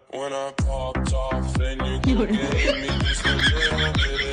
When I popped off, then you could get me just a little bit